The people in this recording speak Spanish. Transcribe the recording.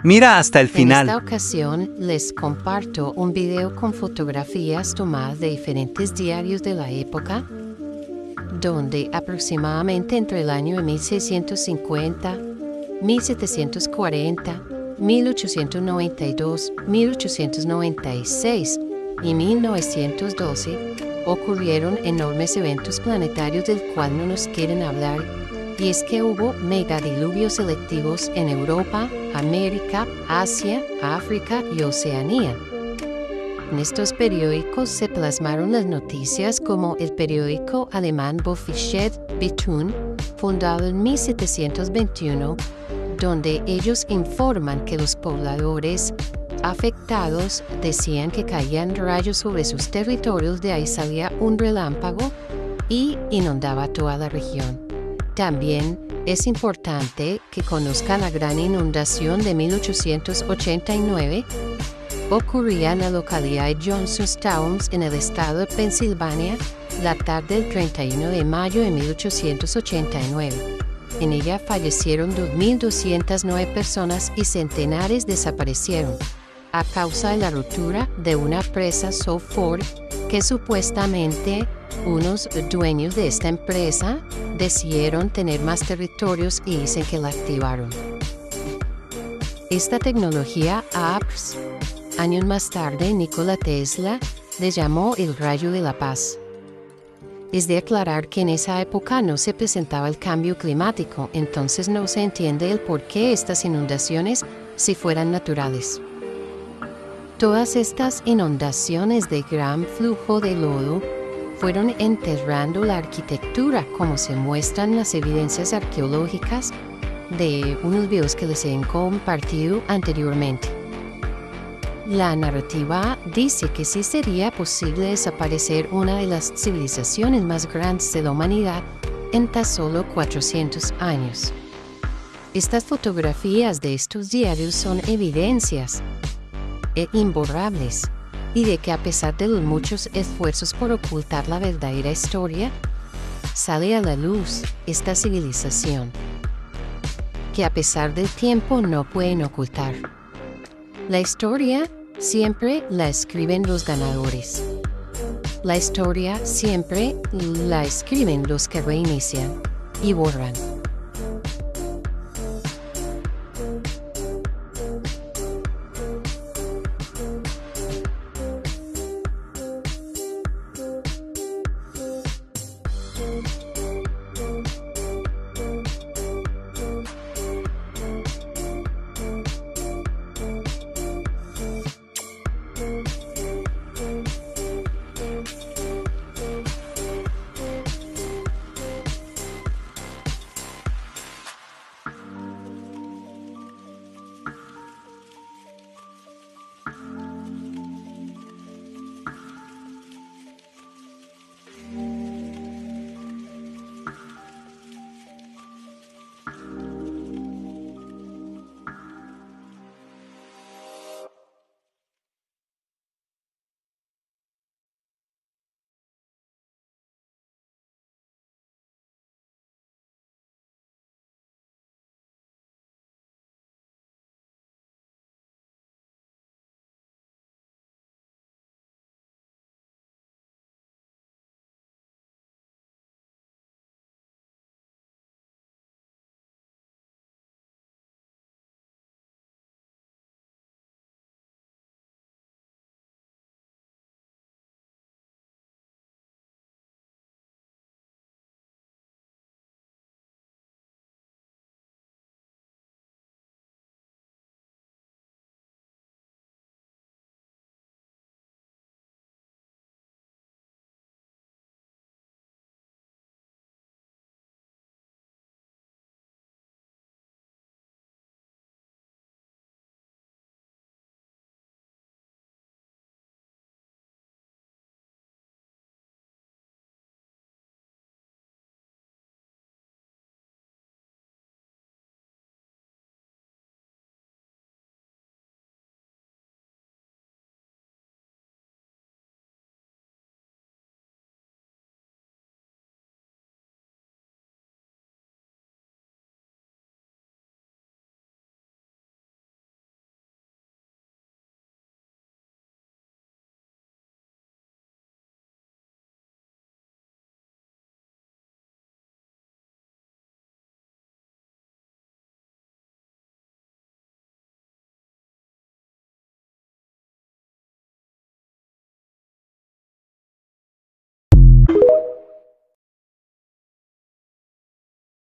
Mira hasta el En final. esta ocasión les comparto un video con fotografías tomadas de diferentes diarios de la época, donde aproximadamente entre el año de 1650, 1740, 1892, 1896 y 1912 ocurrieron enormes eventos planetarios del cual no nos quieren hablar, y es que hubo megadiluvios selectivos en Europa, América, Asia, África y Oceanía. En estos periódicos se plasmaron las noticias como el periódico alemán Bofische Bittun, fundado en 1721, donde ellos informan que los pobladores afectados decían que caían rayos sobre sus territorios, de ahí salía un relámpago y inundaba toda la región. También es importante que conozcan la gran inundación de 1889, ocurría en la localidad de Johnstown, en el estado de Pensilvania, la tarde del 31 de mayo de 1889. En ella fallecieron 2.209 personas y centenares desaparecieron a causa de la ruptura de una presa South Fork que supuestamente unos dueños de esta empresa decidieron tener más territorios y dicen que la activaron. Esta tecnología APS, años más tarde Nikola Tesla le llamó el rayo de la paz. Es de aclarar que en esa época no se presentaba el cambio climático, entonces no se entiende el por qué estas inundaciones si fueran naturales. Todas estas inundaciones de gran flujo de lodo fueron enterrando la arquitectura, como se muestran las evidencias arqueológicas de unos videos que les he compartido anteriormente. La narrativa dice que sí sería posible desaparecer una de las civilizaciones más grandes de la humanidad en tan solo 400 años. Estas fotografías de estos diarios son evidencias imborrables y de que a pesar de los muchos esfuerzos por ocultar la verdadera historia, sale a la luz esta civilización, que a pesar del tiempo no pueden ocultar. La historia siempre la escriben los ganadores. La historia siempre la escriben los que reinician y borran.